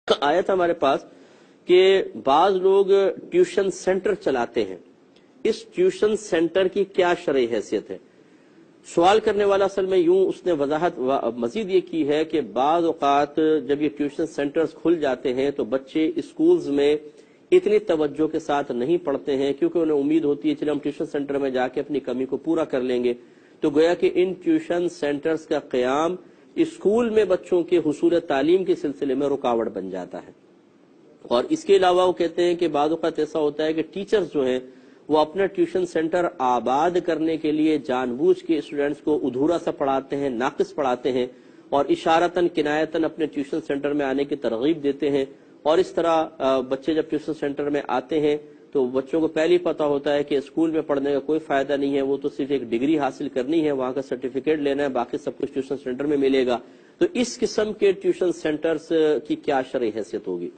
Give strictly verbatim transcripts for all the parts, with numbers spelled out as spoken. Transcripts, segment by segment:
آیا تھا ہمارے پاس کہ بعض لوگ ٹیوشن سینٹر چلاتے ہیں، اس ٹیوشن سینٹر کی کیا شرعی حیثیت ہے؟ سوال کرنے والا اصل میں یوں اس نے وضاحت مزید یہ کی ہے کہ بعض اوقات جب یہ ٹیوشن سینٹرز کھل جاتے ہیں تو بچے اسکولز میں اتنی توجہ کے ساتھ نہیں پڑھتے ہیں، کیونکہ انہیں امید ہوتی ہے چلے ہم ٹیوشن سینٹر میں جا کے اپنی کمی کو پورا کر لیں گے، تو گویا کہ ان ٹیوشن سینٹرز کا قیام اسکول میں بچوں کے حصول تعلیم کے سلسلے میں رکاوٹ بن جاتا ہے۔ اور اس کے علاوہ وہ کہتے ہیں کہ بعض اوقات ایسا ہوتا ہے کہ ٹیچرز جو ہیں وہ اپنا ٹیوشن سینٹر آباد کرنے کے لیے جان بوجھ کے اسٹوڈنٹس کو ادھورا سا پڑھاتے ہیں، ناقص پڑھاتے ہیں، اور اشارتاً کنایتاً اپنے ٹیوشن سینٹر میں آنے کی ترغیب دیتے ہیں، اور اس طرح بچے جب ٹیوشن سینٹر میں آتے ہیں تو بچوں کو پہلے پتا ہوتا ہے کہ اسکول میں پڑھنے کا کوئی فائدہ نہیں ہے، وہ تو صرف ایک ڈگری حاصل کرنی ہے، وہاں کا سرٹیفکیٹ لینا ہے، باقی سب کچھ ٹیوشن سینٹر میں ملے گا۔ تو اس قسم کے ٹیوشن سینٹرز کی کیا شرعی حیثیت ہوگی؟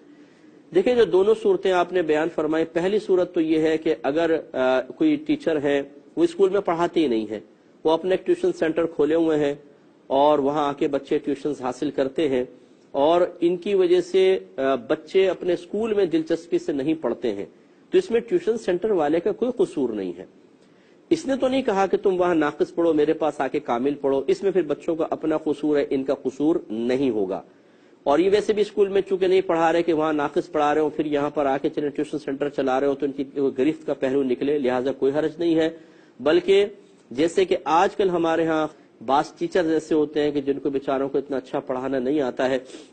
دیکھیں، جو دونوں صورتیں آپ نے بیان فرمائی، پہلی صورت تو یہ ہے کہ اگر آ, کوئی ٹیچر ہے وہ اسکول میں پڑھاتے ہی نہیں ہے، وہ اپنے ایک ٹیوشن سینٹر کھولے ہوئے ہیں اور وہاں آ کے بچے ٹیوشنز حاصل کرتے ہیں، اور ان کی وجہ سے آ, بچے اپنے اسکول میں دلچسپی سے نہیں پڑھتے ہیں، تو اس میں ٹیوشن سینٹر والے کا کوئی قصور نہیں ہے۔ اس نے تو نہیں کہا کہ تم وہاں ناقص پڑھو، میرے پاس آ کے کامل پڑھو، اس میں پھر بچوں کا اپنا قصور ہے، ان کا قصور نہیں ہوگا۔ اور یہ ویسے بھی اسکول میں چونکہ نہیں پڑھا رہے کہ وہاں ناقص پڑھا رہے ہو، پھر یہاں پر آ کے چلے ٹیوشن سینٹر چلا رہے ہو تو ان کی گرفت کا پہلو نکلے، لہٰذا کوئی حرج نہیں ہے۔ بلکہ جیسے کہ آج کل ہمارے ہاں بعض ٹیچر ایسے ہوتے ہیں کہ جن کو بیچاروں کو اتنا اچھا پڑھانا نہیں آتا ہے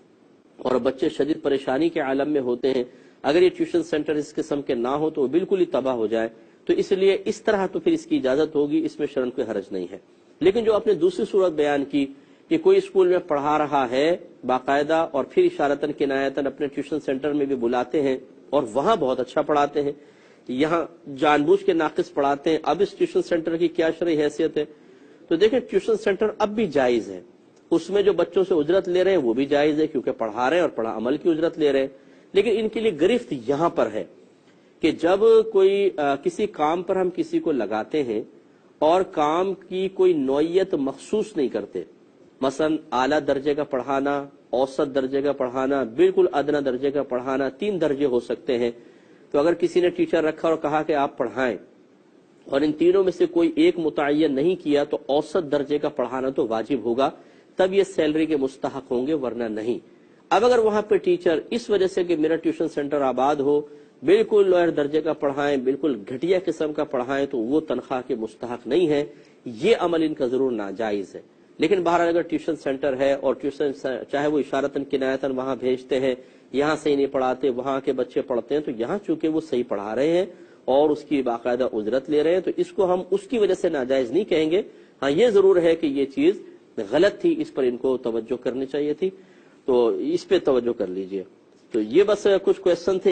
اور بچے شدید پریشانی کے عالم میں ہوتے ہیں، اگر یہ ٹیوشن سینٹر اس قسم کے نہ ہو تو وہ بالکل ہی تباہ ہو جائے، تو اس لیے اس طرح تو پھر اس کی اجازت ہوگی، اس میں شرعاً کوئی حرج نہیں ہے۔ لیکن جو آپ نے دوسری صورت بیان کی کہ کوئی اسکول میں پڑھا رہا ہے باقاعدہ اور پھر اشارتاً کنایتاً اپنے ٹیوشن سینٹر میں بھی بلاتے ہیں اور وہاں بہت اچھا پڑھاتے ہیں، یہاں جان بوجھ کے ناقص پڑھاتے ہیں، اب اس ٹیوشن سینٹر کی کیا شرعی حیثیت ہے؟ تو دیکھیں، ٹیوشن سینٹر اب بھی جائز ہے، اس میں جو بچوں سے اجرت لے رہے ہیں وہ بھی جائز ہے کیونکہ پڑھا رہے ہیں اور پڑھا عمل کی اجرت لے رہے ہیں، لیکن ان کے لیے گرفت یہاں پر ہے کہ جب کوئی آ, کسی کام پر ہم کسی کو لگاتے ہیں اور کام کی کوئی نوعیت مخصوص نہیں کرتے، مثلا اعلیٰ درجے کا پڑھانا، اوسط درجے کا پڑھانا، بالکل ادنا درجے کا پڑھانا، تین درجے ہو سکتے ہیں، تو اگر کسی نے ٹیچر رکھا اور کہا کہ آپ پڑھائیں اور ان تینوں میں سے کوئی ایک متعین نہیں کیا تو اوسط درجے کا پڑھانا تو واجب ہوگا، تب یہ سیلری کے مستحق ہوں گے، ورنہ نہیں۔ اب اگر وہاں پہ ٹیچر اس وجہ سے کہ میرا ٹیوشن سینٹر آباد ہو بالکل لوئر درجے کا پڑھائیں، بالکل گھٹیا قسم کا پڑھائیں، تو وہ تنخواہ کے مستحق نہیں ہے، یہ عمل ان کا ضرور ناجائز ہے۔ لیکن بہرحال اگر ٹیوشن سینٹر ہے اور ٹیوشن چاہے وہ اشارتاً کنایتاً وہاں بھیجتے ہیں، یہاں صحیح نہیں پڑھاتے، وہاں کے بچے پڑھتے ہیں، تو یہاں چونکہ وہ صحیح پڑھا رہے ہیں اور اس کی باقاعدہ اجرت لے رہے ہیں، تو اس کو ہم اس کی وجہ سے ناجائز نہیں کہیں گے۔ ہاں یہ ضرور ہے کہ یہ چیز غلط تھی، اس پر ان کو توجہ کرنی چاہیے تھی، تو اس پہ توجہ کر لیجئے۔ تو یہ بس کچھ کویسچن تھے۔